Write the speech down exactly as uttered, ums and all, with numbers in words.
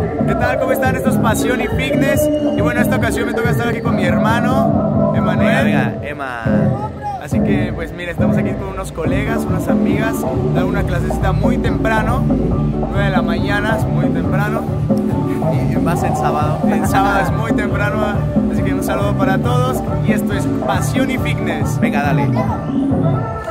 ¿Qué tal? ¿Cómo están? Esto es Pasión y Fitness. Y bueno, en esta ocasión me toca estar aquí con mi hermano, Emanuel. Venga, venga, Emma. Así que, pues mira, estamos aquí con unos colegas, unas amigas. Dan una clasecita muy temprano, nueve de la mañana, es muy temprano. Y más en sábado. En sábado es muy temprano, así que un saludo para todos. Y esto es Pasión y Fitness. Venga, dale.